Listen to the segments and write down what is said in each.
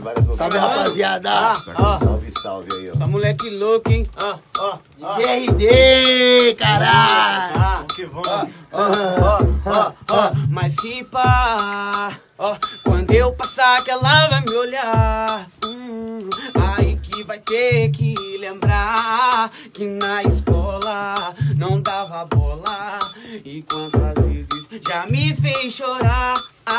várias novidades. Salve, rapaziada. Salve, salve aí, ó. Tá moleque louco, hein? GRD, caralho. Que vamos. Mas se pá, quando eu passar que ela vai me olhar, aí que vai ter que lembrar que na escola não dava bola e quantas vezes já me fez chorar.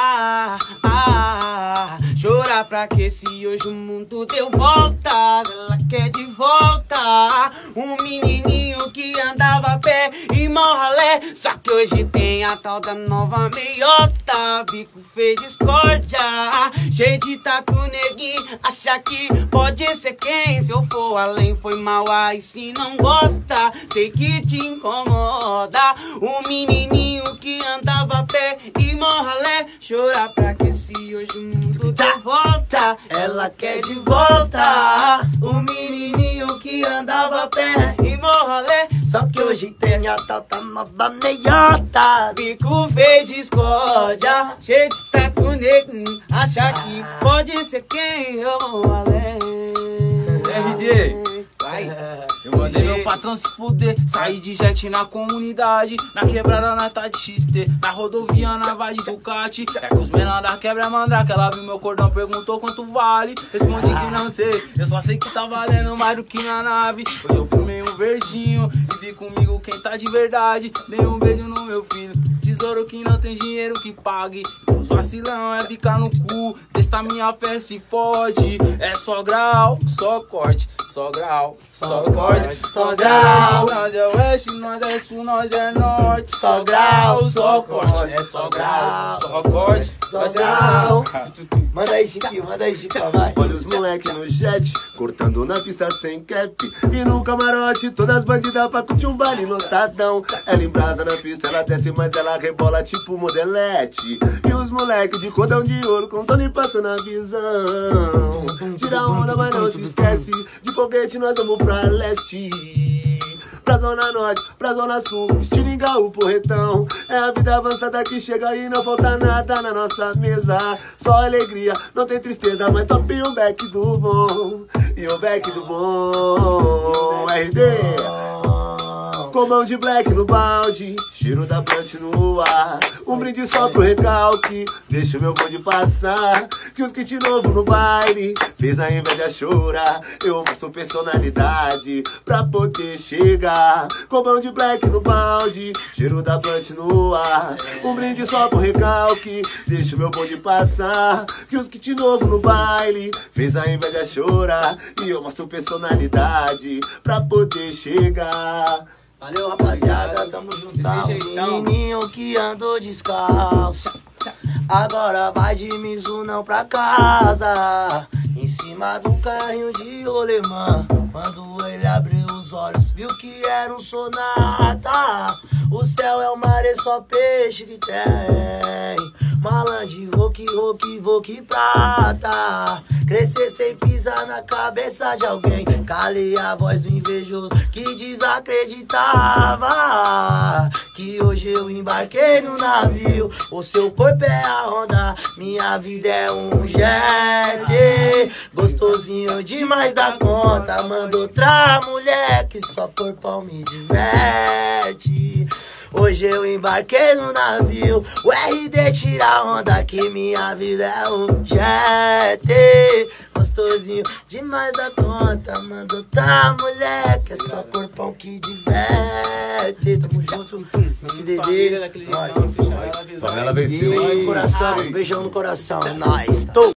Chorar pra que se hoje o mundo deu volta, ela quer de volta um menininho que andava a pé e morralé. Só que hoje tem a tal da nova meiota, bico feio discórdia, cheio de tatu neguinho, acha que pode ser quem? Se eu for além foi mal, aí se não gosta, sei que te incomoda. Um menininho que andava a pé e morralé, chorar pra que se hoje o mundo deu volta, ela quer de volta o menininho que andava a pé e morralé. Só que hoje tem a tal da nova meiota, bico feio discórdia, cheio de tatu neguinho, acha que pode ser quem? Eu vou além. RD, vai. Eu mandei meu patrão se fuder, saí de jet na comunidade, na quebrada na tá de XT, na rodovia na vai de Ducati. É que os menores da quebra mandar, que ela viu meu cordão, perguntou quanto vale, respondi que não sei, eu só sei que tá valendo mais do que na nave. Hoje eu fumei um verdinho e vi comigo quem tá de verdade, dei um beijo no meu filho, tesouro que não tem dinheiro que pague. Os vacilão é picar no cu, testa minha fé se pode. É só grau, só corte, só grau, só corte, só grau. Nós é oeste, nós é sul, nós é norte. Só grau, só corte, é só grau, só corte, só grau. Manda aí, Chiquinho, vai. Olha os moleque no jet, cortando na pista sem cap. E no camarote, todas bandidas pra curtir um baile lotadão. Ela embrasa na pista, ela desce, mas ela rebola tipo modelete. E os moleque de cordão de ouro, contando e passando a visão. Tira onda, mas não se esquece, de foguete nós vamos pra leste. Pra zona norte, pra zona sul, estilinga o porretão. É a vida avançada que chega e não falta nada na nossa mesa. Só alegria, não tem tristeza, mas top o back do bom. E o back do bom, RD. Com mão de black no balde, cheiro da plant no ar. Um brinde só pro recalque, deixa o meu bonde passar. Que os kit novo no baile fez a inveja chorar. Eu mostro personalidade pra poder chegar. Com mão de black no balde, cheiro da plant no ar. Um brinde só pro recalque, deixa o meu bonde passar. Que os kit novo no baile fez a inveja chorar. E eu mostro personalidade pra poder chegar. Valeu, rapaziada, tamo juntão. Menininho que andou descalço, agora vai de Mizunão pra casa. Em cima do carrinho de rolemã, quando ele abriu os olhos, viu que era um sonata. O céu é o mar, é só peixe que tem. Malandro, roque prata. Crescer sem pisar na cabeça de alguém. Calei a voz do invejoso que desacreditava que hoje eu embarquei no navio. O seu corpo é a onda, minha vida é um jet. Gostosinho demais da conta, manda outra mulher que só corpão me diverte. Hoje eu embarquei no navio, o RD tira a onda que minha vida é um jet. Gostosinho demais da conta, manda outra mulher que é só corpão que diverte. Tamo junto, MCDD, Favela venceu. beijão no coração, beijão no coração, é nóis.